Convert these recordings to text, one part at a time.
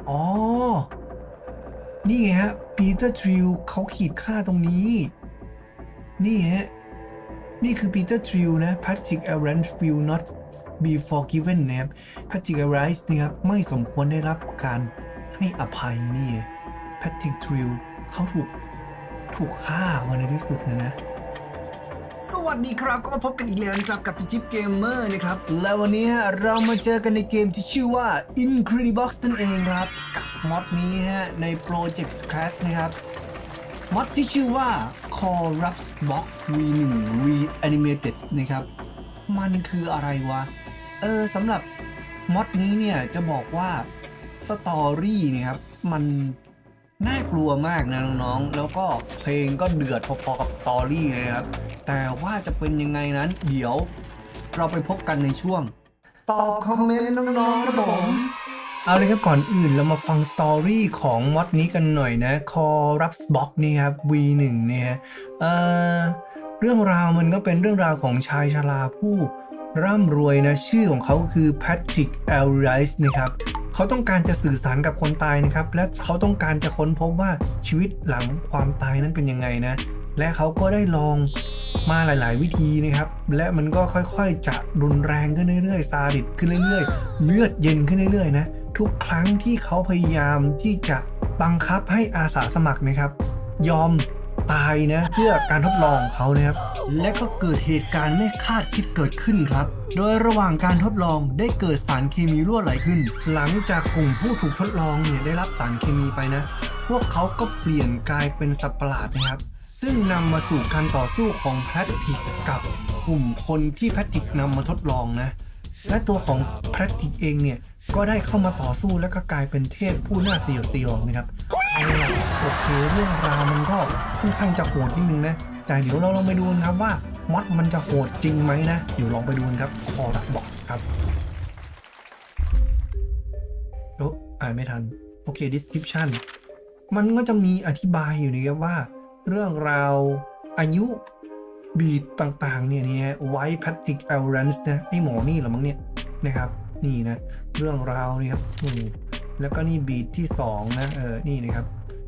อ๋อนี่ไงฮะปีเตอร์ทริลเขาขีดค่าตรงนี้นี่ฮะนี่คือปีเตอร์ทริลนะ Patrick Evans will not be forgiven นะครับ Patrick Evans นะครับไม่สมควรได้รับการให้อภัยนี่ Patrick Trill เขาถูกฆ่าวันในที่สุดนะสวัสดีครับก็มาพบกันอีกแล้วนะครับกับพี่จิ๊บเกมเมอร์นะครับและวันนี้ฮะเรามาเจอกันในเกมที่ชื่อว่า Incredibox นั่นเองครับกับมอดนี้ฮะใน Project Crash นะครับมอดที่ชื่อว่า Corruptbox V1 Reanimated นะครับมันคืออะไรวะสำหรับมอดนี้เนี่ยจะบอกว่าสตอรี่นะครับมันน่ากลัวมากนะน้องๆแล้วก็เพลงก็เดือดพอๆกับสตอรี่เลยครับแต่ว่าจะเป็นยังไงนั้นเดี๋ยวเราไปพบกันในช่วงตอบคอมเมนต์น้องๆครับผมเอาเลยครับก่อนอื่นเรามาฟังสตอรี่ของมอดนี้กันหน่อยนะ Corruptbox นี่ครับ V1 เนี่ยเรื่องราวมันก็เป็นเรื่องราวของชายชราผู้ร่ำรวยนะชื่อของเขาคือแพทริก เอลไรส์นะครับเขาต้องการจะสื่อสารกับคนตายนะครับและเขาต้องการจะค้นพบว่าชีวิตหลังความตายนั้นเป็นยังไงนะและเขาก็ได้ลองมาหลายๆวิธีนะครับและมันก็ค่อยๆจะรุนแรงขึ้นเรื่อยๆซาดิสขึ้นเรื่อยๆเลือดเย็นขึ้นเรื่อยๆนะทุกครั้งที่เขาพยายามที่จะบังคับให้อาสาสมัครนะครับยอมตายนะเพื่อการทดลองของเขานะครับและก็เกิดเหตุการณ์ไม่คาดคิดเกิดขึ้นครับโดยระหว่างการทดลองได้เกิดสารเคมีรั่วไหลขึ้นหลังจากกลุ่มผู้ถูกทดลองเนี่ยได้รับสารเคมีไปนะพวกเขาก็เปลี่ยนกลายเป็นสัตว์ประหลาดนะครับซึ่งนำมาสู่การต่อสู้ของแพทริกกับกลุ่มคนที่แพทริกนำมาทดลองนะและตัวของแพทริกเองเนี่ยก็ได้เข้ามาต่อสู้และก็กลายเป็นเทพผู้น่าสยดสยองนะครับเอาล่ะโอเคเรื่องราวมันก็ค่อนข้างจะโหดนิดนึงนะแต่เดี๋ยวเราลองไปดูกันครับว่ามอดมันจะโหดจริงไหมนะเดี๋ยวลองไปดูกันครับ Corruptbox ครับโอ้อ่านไม่ทันโอเค description มันก็จะมีอธิบายอยู่นะครับว่าเรื่องราวอายุบีดต่างๆเนี่ยนี่ฮะไวท์แพทริก เอลไรส์นะไอหมอนี่เหรอมั้งเนี่ยนะครับนี่นะเรื่องราวนี่ครับแล้วก็นี่บีดที่2นะนี่นะครับ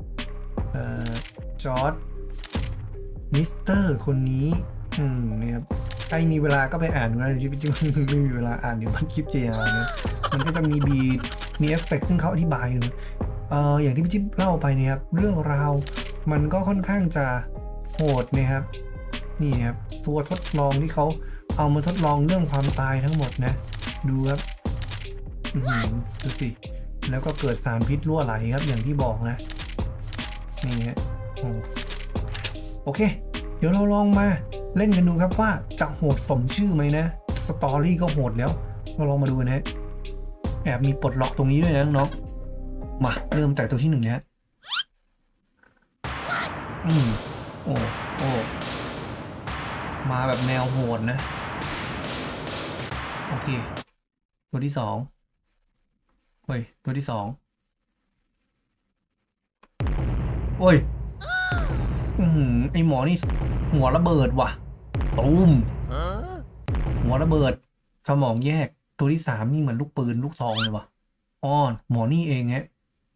จอร์จมิสเตอร์คนนี้นี่ครับใครมีเวลาก็ไปอ่านนะจริงๆไม่มีเวลาอ่านเดี๋ยวมันคลิปจะยาวนะมันก็จะมีบีดมีเอฟเฟกต์ซึ่งเขาอธิบายอยู่อย่างที่พี่จิ๊บเล่าไปเนี่ยครับเรื่องราวมันก็ค่อนข้างจะโหดนะครับนี่ครับตัวทดลองที่เขาเอามาทดลองเรื่องความตายทั้งหมดนะดูครับดูสิแล้วก็เกิดสารพิษรั่วไหลครับอย่างที่บอกนะนี่ฮะโอเคเดี๋ยวเราลองมาเล่นกันดูครับว่าจะโหดสมชื่อไหมนะสตอรี่ก็โหดแล้วเราลองมาดูนะแอบมีปลดล็อกตรงนี้ด้วยนะน้องมาเริ่มจากตัวที่1นะโอ้มาแบบแนวโหดนะโอเคตัวที่2เฮ้ยตัวที่2โอ้ยไอหมอนี่หัวระเบิดว่ะตูมหัวระเบิดสมองแยกตัวที่3นี่เหมือนลูกปืนลูกซองเลยว่ะอ้อนหมอนี่เองฮะ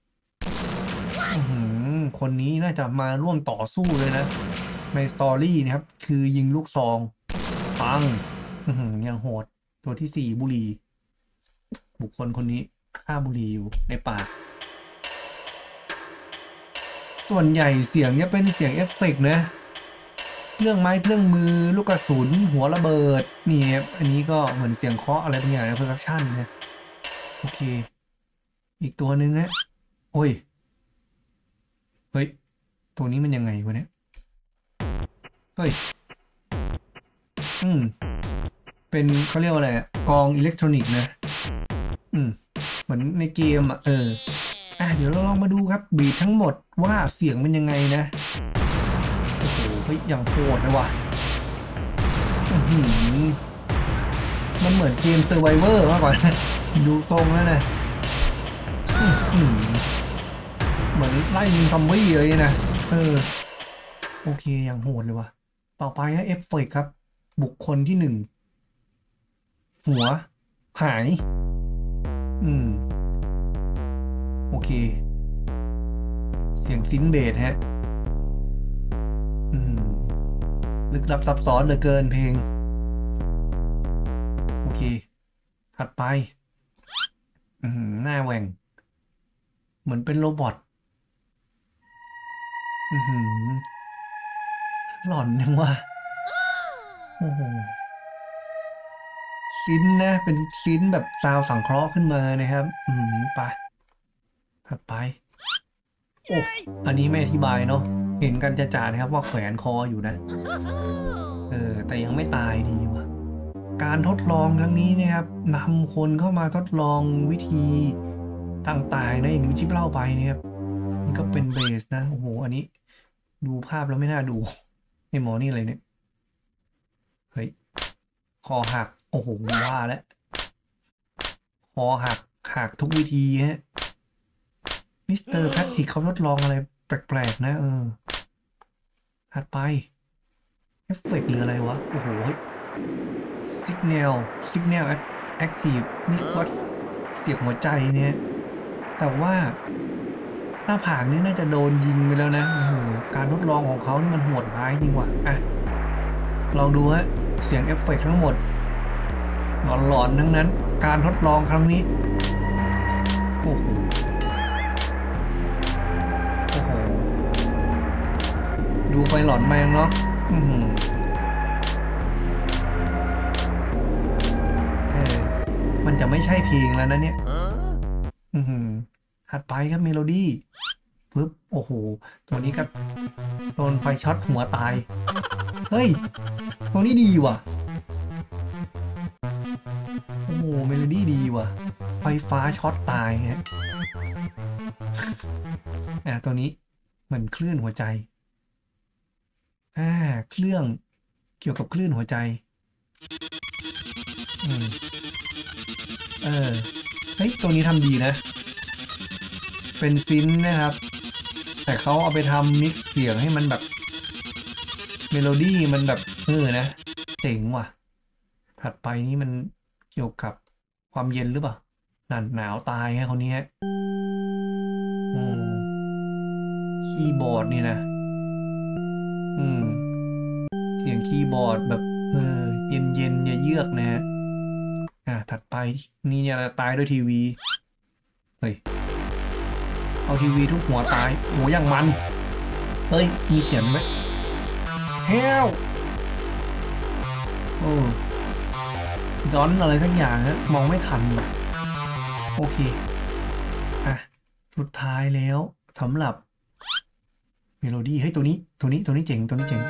คนนี้น่าจะมาร่วมต่อสู้เลยนะในสตอรี่นะครับคือยิงลูกซองปังยังโหดตัวที่4บุหรี่บุคคลคนนี้ฆ่าบุหรี่อยู่ในปากส่วนใหญ่เสียงจะเป็นเสียงเอฟเฟกต์นะเครื่องไม้เครื่องมือลูกกระสุนหัวระเบิดนี่อันนี้ก็เหมือนเสียงเคาะอะไรบางอย่างในโปรดักชันนะโอเคอีกตัวหนึ่งฮะโอ้ยเฮ้ยตัวนี้มันยังไงวะเนี่ยเฮ้ยเป็นเขาเรียกว่าอะไรกองอิเล็กทรอนิกส์นะเหมือนในเกมเดี๋ยวเราลองมาดูครับบีททั้งหมดว่าเสียงเป็นยังไงนะโอ้โหเฮ้ยอย่างโหดเลยว่ะมันเหมือนเกมเซอร์ไวเวอร์มากกว่าดูทรงแล้วนะเหมือนไล่ยิงซอมบี้เลยนะโอเคอย่างโหดเลยว่ะต่อไปฮะเอฟเฟกต์ครับบุคคลที่1หัวหายโอเคเสียงซินเบสฮะลึกลับซับซ้อนเหลือเกินเพลงโอเคถัดไปหน้าแหว่งเหมือนเป็นโรบอทหลอนนึงว่าโอ้โหซินนะเป็นซินแบบซาวสังเคราะห์ขึ้นมานะครับไปถัดไปโอ้อันนี้ไม่อธิบายเนาะเห็นกันจะจ่านะครับว่าแขวนคออยู่นะแต่ยังไม่ตายดีว่ะการทดลองครั้งนี้นะครับนำคนเข้ามาทดลองวิธีต่างๆนะอย่างที่เล่าไปนะครับนี่ก็เป็นเบสนะโอ้โหอันนี้ดูภาพแล้วไม่น่าดูไอ้หมอนี่อะไรเนี่ยเฮ้ยคอหักโอ้โหว่าแล้วคอหักทุกวิธีฮะมิสเตอร์แพทริกเขาทดลองอะไรแปลกๆนะถัดไปเอฟเฟกต์หรืออะไรวะโอ้โหsignal active นี่ก็เสียงหัวใจเนี่ยแต่ว่าหน้าผากนี่น่าจะโดนยิงไปแล้วนะโอ้โหการทดลองของเขานี่มันโหดร้ายจริงว่ะอ่ะลองดูฮะเสียงเอฟเฟกต์ทั้งหมดหลอนๆทั้งนั้นการทดลองครั้งนี้โอ้โหดูไปหลอนไปเนาะมันจะไม่ใช่เพลงแล้วนะเนี่ยถัดไปครับเมโลดี้ปึ๊บโอ้โหตัวนี้ก็โดนไฟช็อตหัวตายเฮ้ยตัวนี้ดีว่ะโอ้โหเมโลดี้ดีว่ะไฟฟ้าช็อตตายฮะตัวนี้เหมือนคลื่นหัวใจเครื่องเกี่ยวกับคลื่นหัวใจเฮ้ยตัวนี้ทำดีนะเป็นซินนะครับแต่เขาเอาไปทำมิกซ์เสียงให้มันแบบเมโลดี้มันแบบนะเจ๋งว่ะถัดไปนี่มันเกี่ยวกับความเย็นหรือเปล่าหนาวตายฮะคนนี้ฮะคีย์บอร์ดนี่นะเสียงคีย์บอร์ดแบบเย็นเยือกนะฮะถัดไปนี่เนี่ยตายด้วยทีวีเฮ้ยเอาทีวีทุกหัวตายโหอย่างมันเฮ้ยมีเขียนไหมเฮลจอนอะไรทั้งอย่างฮะมองไม่ทันโอเคสุดท้ายแล้วสำหรับเมโลดี้เฮ้ยตัวนี้เจ๋ง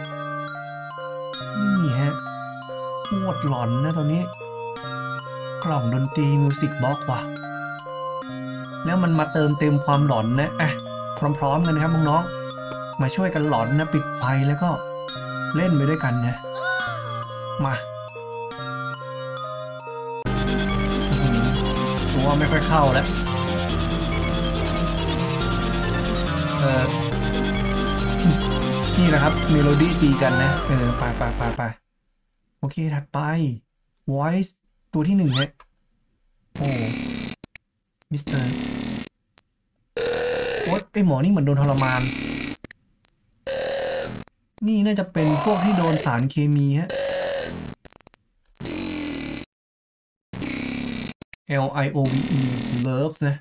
นี่ฮะโคตรหลอนนะตัวนี้กล่องดนตรีมิวสิกบ็อกซ์ว่ะแล้วมันมาเติมเต็มความหลอนนะพร้อมๆกันนะครับน้องๆมาช่วยกันหลอนนะปิดไฟแล้วก็เล่นไปด้วยกันนะมาผมว่าไม่ค่อยเข้าแล้วนี่นะครับเมโลดี้ตีกันนะไปโอเคถัดไป voice ตัวที่หนึ่งเนี่ยโอ้มิสเตอร์โอ๊ยไอหมอนี่เหมือนโดนทรมานนี่น่าจะเป็นพวกที่โดนสารเคมีฮะ LIOVE Love นะ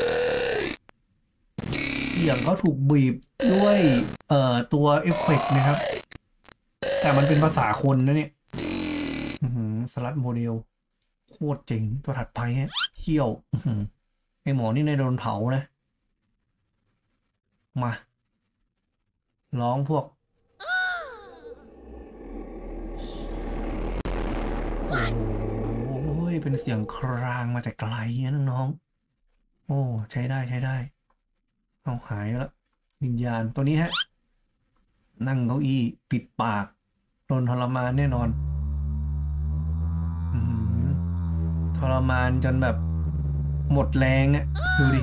เสียงเขาถูกบีบด้วยตัวเอฟเฟกต์นะครับแต่มันเป็นภาษาคนนะเนี่ยสลัดโมเดลโคตรเจ๋งตัวถัดไปฮะเขี้ยวไอหมอนี่ในโดนเผานะมาร้องพวกโอ้ยเป็นเสียงครางมาแต่ไกลนะน้องๆโอ้ใช้ได้เอาหายแล้ววิญญาณตัวนี้ฮะนั่งเก้าอี้ปิดปากโดนทรมานแน่นอนทรมานจนแบบหมดแรงอะดูดิ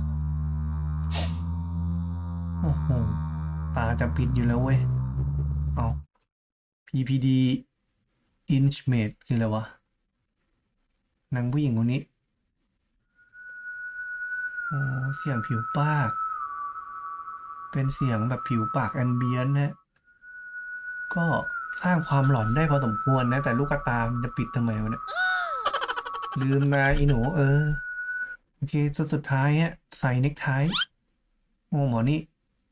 โอ้โหตาจะปิดอยู่แล้วเว้ยเอา PPD Inchmate คืออะไรวะนางผู้หญิงคนนี้โอ๋อเสียงผิวปากเป็นเสียงแบบผิวปากแอมเบียนนะก็สร้างความหลอนได้พอสมควรนะแต่ลูกตามันจะปิดทำไมวะเนี่ยลืมมาอีหนูโอเคสุดท้ายฮะใส่เน็กไทโอ้หมอนี่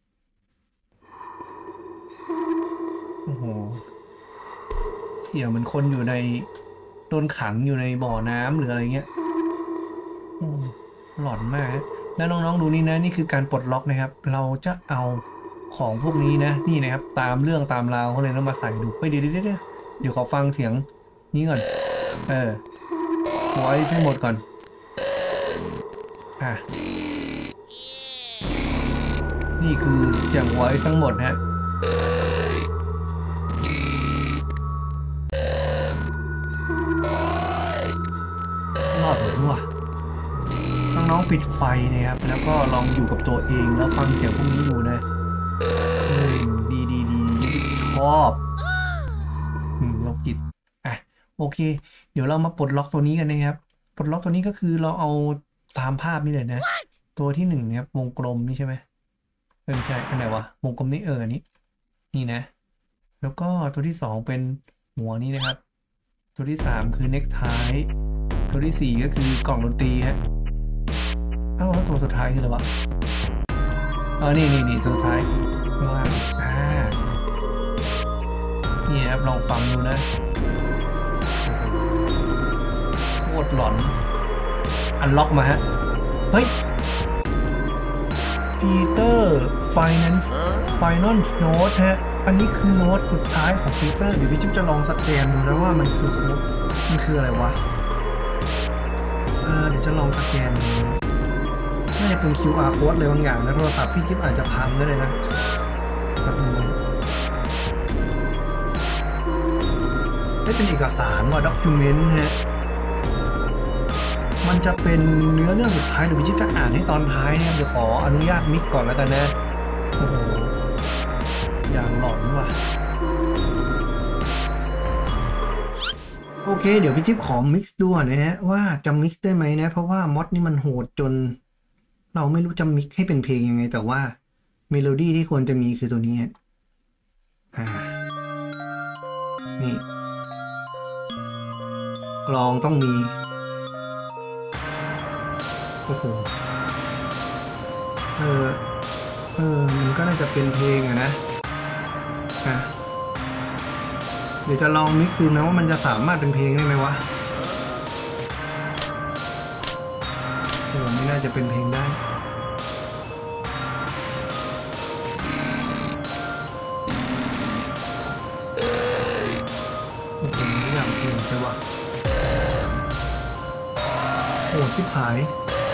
โอ้โหเสียงเหมือนคนอยู่ในโดนขังอยู่ในบ่อน้ำหรืออะไรเงี้ยโอ้หลอนมากฮะแล้วน้องๆดูนี่นะนี่คือการปลดล็อกนะครับเราจะเอาของพวกนี้นะนี่นะครับตามเรื่องตามราวเขาเลยนะมาใส่ดูไปเดี๋ยวขอฟังเสียงนี้ก่อนไว้ให้หมดก่อนอ่ะนี่คือเสียง voice ทั้งหมดฮะรอดหรือวะน้องๆปิดไฟนะครับแล้วก็ลองอยู่กับตัวเองแล้วฟังเสียงพวกนี้ดูนะดีชอบโรคจิตอ่ะโอเคเดี๋ยวเรามาปลดล็อกตัวนี้กันนะครับปลดล็อกตัวนี้ก็คือเราเอาตามภาพนี่เลยนะตัวที่1นะครับวงกลมนี่ใช่ไหมไม่ใช่อันไหนวะวงกลมนี้อันนี่นะแล้วก็ตัวที่2เป็นหัวนี้นะครับตัวที่3คือเน็กไทตัวที่4ก็คือกล่องดนตรีฮะแล้วตัวสุดท้ายคืออะไรวะนี่ตัวสุดท้ายข้างล่างนี่ครับลองฟังดูนะโคตรหลอนอันล็อกมาฮะเฮ้ยปีเตอร์Final Note ฮะอันนี้คือโน้ตสุดท้ายของปีเตอร์เดี๋ยวพี่จิ๊บจะลองสแกนดูนะว่ามันคืออะไรวะเดี๋ยวจะลองสแกนดูน่าจะเป็น QR code อะไรบางอย่างนะโทรศัพท์พี่จิ๊บอาจจะพังก็ได้นะแบบนี้ได้เป็นเอกสารว่า document ฮะมันจะเป็นเนื้อเรื่องสุดท้ายเดี๋ยวพี่จิ๊บจะอ่านให้ตอนท้ายเนี่ยเดี๋ยวขออนุญาตมิกก่อนแล้วกันนะโอ้โหอย่างหลอนว่ะโอเคเดี๋ยวพี่จิ๊บขอมิกซ์ดูนะฮะว่าจะมิกซ์ได้ไหมนะเพราะว่ามอดนี่มันโหดจนเราไม่รู้จะมิกซ์ให้เป็นเพลงยังไงแต่ว่าเมโลดี้ที่ควรจะมีคือตัวนี้ฮะนี่กลองต้องมีโอ้โหมันก็น่าจะเป็นเพลงอะนะเดี๋ยวจะลองมิกซ์ดูนะว่ามันจะสามารถเป็นเพลงได้ไหมวะโอ้ไม่น่าจะเป็นเพลงได้โอ้โหอย่างเพลงใช่ปะโอ้ชิบหาย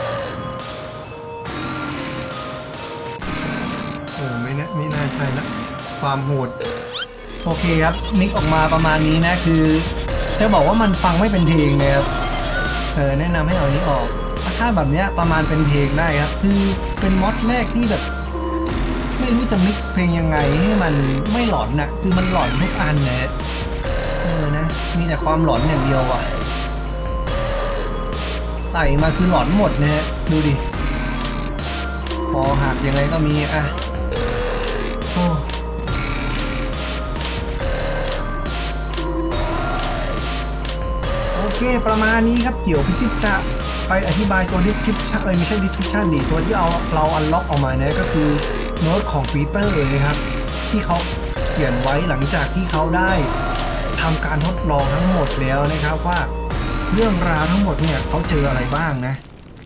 โอ้ไม่น่าใช่ละความโหดโอเคครับมิกออกมาประมาณนี้นะคือจะบอกว่ามันฟังไม่เป็นเพลงนะครับแนะนำให้เอานี้ออกถ้าแบบเนี้ยประมาณเป็นเพลงได้ครับคือเป็นมอดแรกที่แบบไม่รู้จะมิกซ์เพลงยังไงให้มันไม่หลอนนะคือมันหลอนทุกอันเลยนะมีแต่ความหลอนอย่างเดียวอ่ะใส่มาคือหลอนหมดนะฮะดูดิคอหักยังไงก็มีอ่ะโอเคประมาณนี้ครับเดี๋ยวพี่จิ๊บจะไปอธิบายตัว description ไม่ใช่ description ดิตัวที่เราอันล็อกออกมานะก็คือโน้ตของปีเตอร์นะครับที่เขาเขียนไว้หลังจากที่เขาได้ทำการทดลองทั้งหมดแล้วนะครับว่าเรื่องราวทั้งหมดเนี่ยเขาเจออะไรบ้างนะ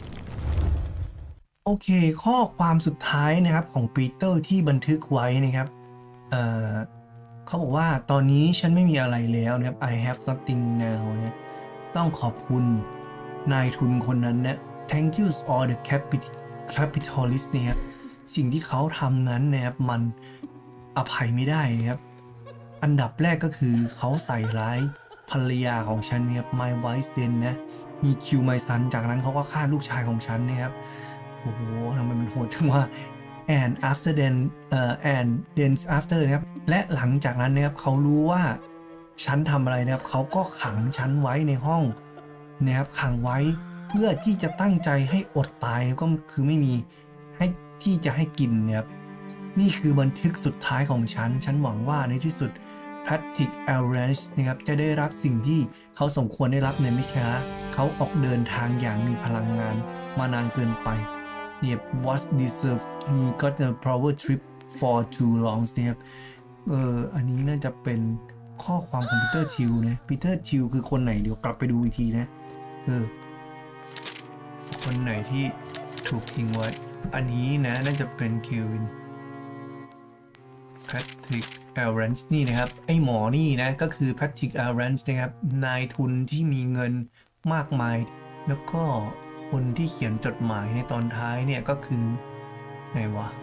โอเคข้อความสุดท้ายนะครับของปีเตอร์ที่บันทึกไว้นะครับเขาบอกว่าตอนนี้ฉันไม่มีอะไรแล้วนะครับ I have nothing now นะต้องขอบคุณนายทุนคนนั้นนะ Thank you all the capitalist นะครับสิ่งที่เขาทำนั้นนะครับมันอภัยไม่ได้นะครับอันดับแรกก็คือเขาใส่ร้ายภรรยาของฉันนะครับ My wife then นะ he killed my son จากนั้นเขาก็ฆ่าลูกชายของฉันนะครับโอ้โหทำไมมันโหดจังว่า and then after นะครับและหลังจากนั้นนะครับเขารู้ว่าฉันทำอะไรนะครับเขาก็ขังฉันไว้ในห้องนะครับขังไว้เพื่อที่จะตั้งใจให้อดตายก็คือไม่มีให้ที่จะให้กินเนี่ยนี่คือบันทึกสุดท้ายของฉันหวังว่าในที่สุดแพทริกแอลเรนจ์นะครับจะได้รับสิ่งที่เขาสมควรได้รับในไม่ช้าเขาออกเดินทางอย่างมีพลังงานมานานเกินไปเนี่ย was deserved he got a power trip for too long นะครับอันนี้น่าจะเป็นข้อความของปีเตอร์ทิลนะปีเตอร์ทิลคือคนไหนเดี๋ยวกลับไปดูอีกทีนะคนไหนที่ถูกทิ้งไว้อันนี้นะน่าจะเป็นเควินแพทริกแอลเรนจ์นี่นะครับไอ้หมอนี่นะก็คือแพทริกแอลเรนจ์นะครับนายทุนที่มีเงินมากมายแล้วก็คนที่เขียนจดหมายในตอนท้ายเนี่ยก็คือไหนวะ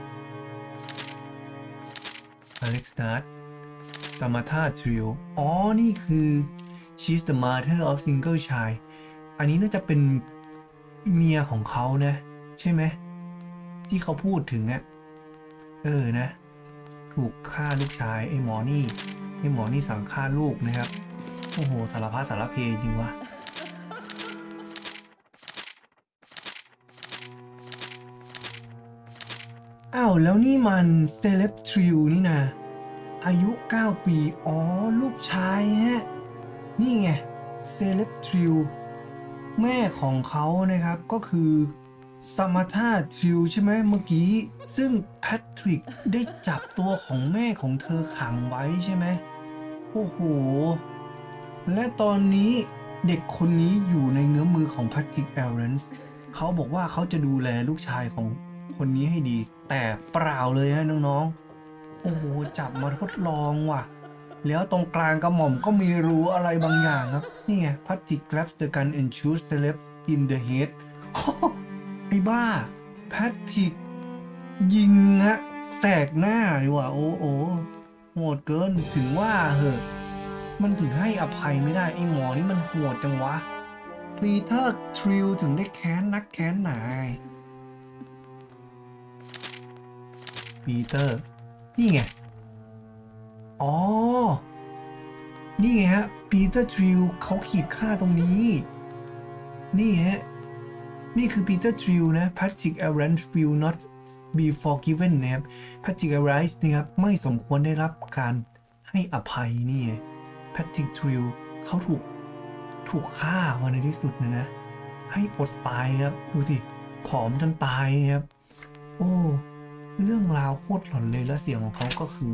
อเล็กซ์นัทสมาธาทริลอ๋อนี่คือ she's the mother of single child อันนี้น่าจะเป็นเมียของเขานะใช่ไหมที่เขาพูดถึงอะนะถูกฆ่าลูกชายไอ้หมอนี่สั่งฆ่าลูกนะครับโอ้โหสารพัดสารเพจริงวะอ้าวแล้วนี่มันเซเลบทริลนี่นะอายุ9 ปีอ๋อลูกชายฮะนี่ไงเซเลบทริลแม่ของเขานะครับก็คือสมาธาทริลใช่ไหมเมื่อกี้ซึ่งแพทริกได้จับตัวของแม่ของเธอขังไว้ใช่ไหมโอ้โหและตอนนี้เด็กคนนี้อยู่ในเงื้อมือของแพทริกแอลเรนจ์เขาบอกว่าเขาจะดูแลลูกชายของคนนี้ให้ดีแต่เปล่าเลยฮะน้องๆโอ้โหจับมาทดลองว่ะแล้วตรงกลางกระหม่อมก็มีรูอะไรบางอย่างครับนี่ไง Patrick grabs the gun and shoots Celebs in the head ไอ้บ้าแพทริกยิงฮะแสกหน้าดีว่าโอ้โหโหดเกินถึงว่าเหอะมันถึงให้อภัยไม่ได้ไอ้หมอนี่มันโหดจังวะปีเตอร์ทริลถึงได้แค้นนักแค้นหนาปีเตอร์นี่ไงอ๋อนี่ไงฮะปีเตอร์ทริลเขาขีดค่าตรงนี้นี่ฮะนี่คือปีเตอร์ทริลนะ Patrick Arrant will not be forgiven นะครับ Patrick Arrant นะครับไม่สมควรได้รับการให้อภัยนี่ Patrick Trill เขาถูกฆ่ามาในที่สุดนะให้อดตายครับดูสิผอมจนตายนะครับโอ้เรื่องราวโคตรหลอนเลยและเสียงของเขาก็คือ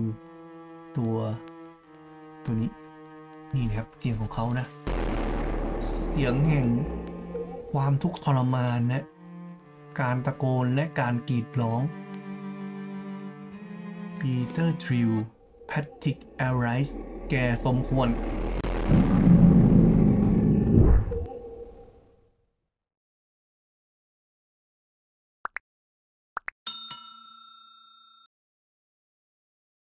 ตัวนี้นี่นะครับเสียงของเขานะเสียงแห่งความทุกข์ทรมานนะการตะโกนและการกรีดร้องปีเตอร์ทริลแพทริกแอลไรส์แกสมควร